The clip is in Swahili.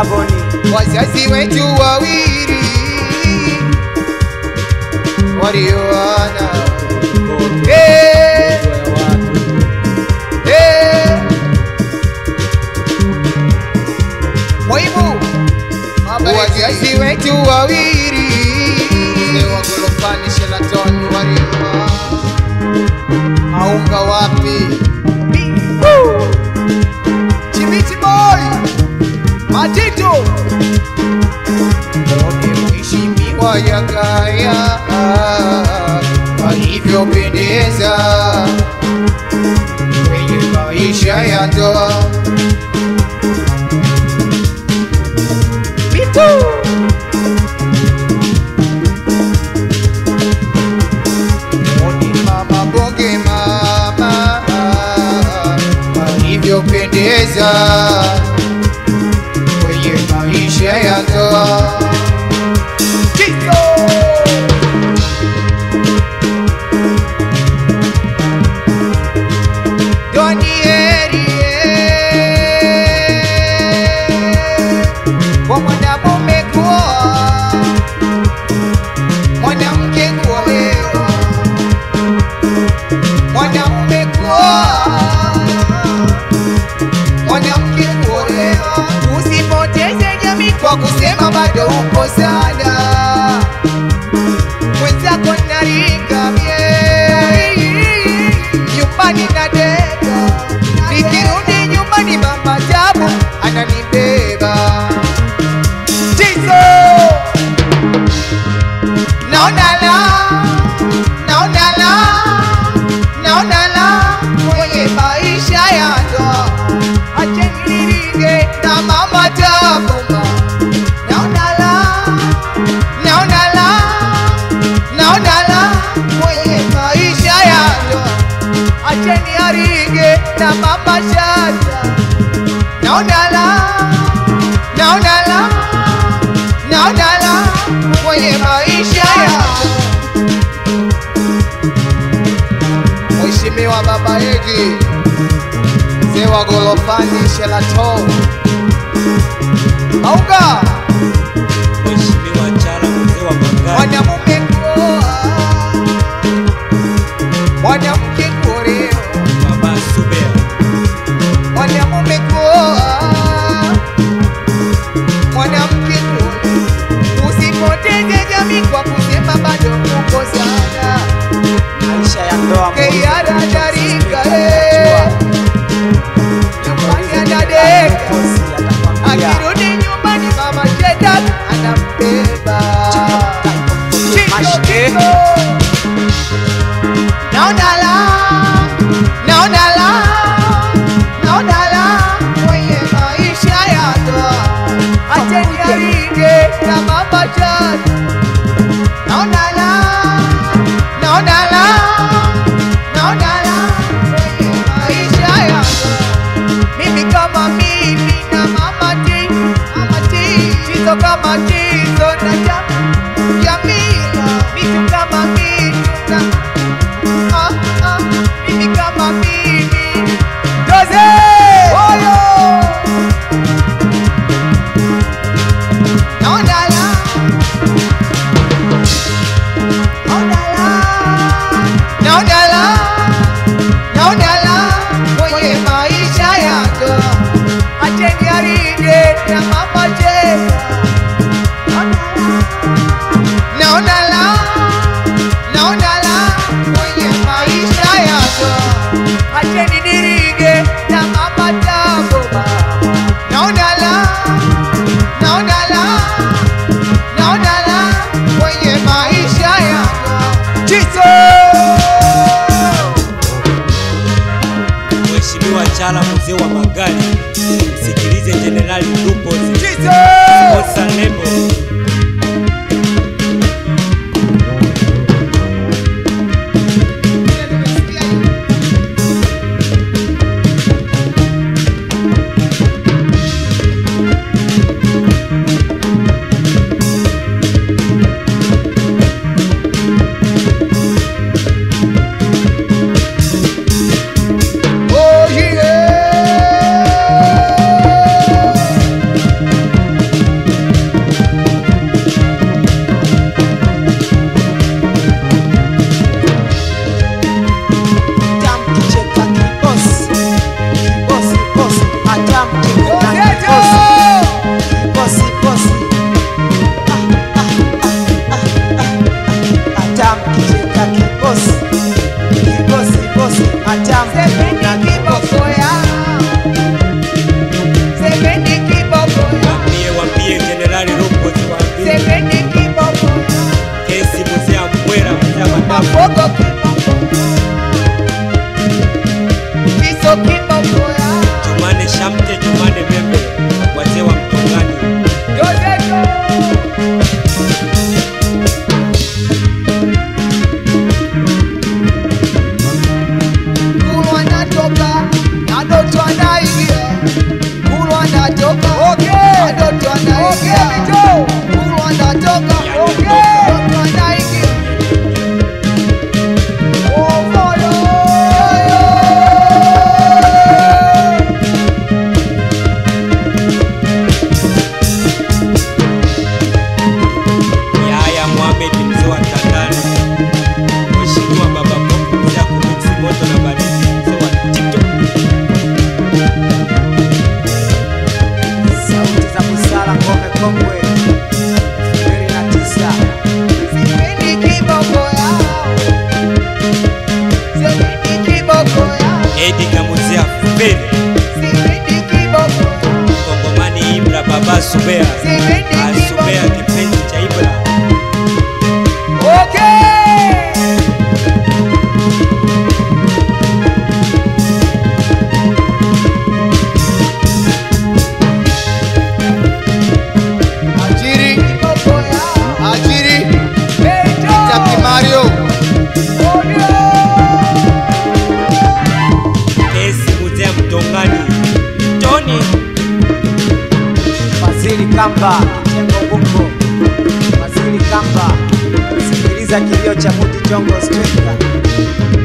wazazi wetu wawili walioana. Muhimu wazazi wetu wawili wa gorofani Shelatoni walioana. Aunga wapi Chimiti boy Matito Mheshimiwa Jakaya alivyopendeza kwenye maisha ya ndoa. Mama bonge mama alivyopendeza kwenye maisha ya ndoa. Kwa mwanamume kuoa, mwanamke kuolewa. Mwanamume kuoa, mwanamke kuolewa. Usipoteze jamii kwa kusema bado uko sana. Mwenzako narika nyumbani na deka, nikirudi nyumbani mama tabu ananibeba. Naonala kwenye maisha ya ndoa. Acheni nirige na mama tabuma. Naonala kwenye maisha ya ndoa. Acheni arige na mama shata. Naonala kwenye maisha ya ndoa. Mheshimiwa baba Egi mzee wa gorofani Shelatoni Auga. Mheshimiwa Chala mzee wa Magari. Mwanamume kuoa, mwanamke kuolewa. Baba Subea. Mwanamume kuoa, mwanamke kuolewa. Usipoteze jamii kwa kusema bado uko sana. Maisha ya ndoa Keyara darika nyumbani anadeka, akirudi nyumbani mama Sheda anambeba. Naonala kwenye maisha ya ndoa. Acheni arige na mama Sheda. Naonala kwenye maisha ya ndoa. Mimi kama mimi na mama T, Chizo kama Chizo na Jamila. Mitu kama Mitu na mimi kama mimi Doze Oyo. Naonala kwenye maisha ya ndoa. Acheni arige na mama Jeda. Naonala kwenye maisha ya ndoa. Acheni nirige na mama Taboma. Naonala kwenye maisha ya ndoa. Chizo Mheshimiwa Chala mzee wa Magari. Sikilize Generali Lupozi. Kosa lebo. Subea. Subea kipenzi cha Ibra. Kamba, Chengo Buko, Mazili Kamba, sikiliza kilio cha Muti Jongo Striker.